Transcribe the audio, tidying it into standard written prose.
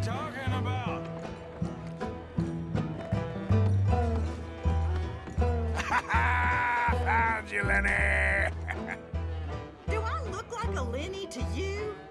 talking about? Found you, Lenny! Do I look like a Lenny to you?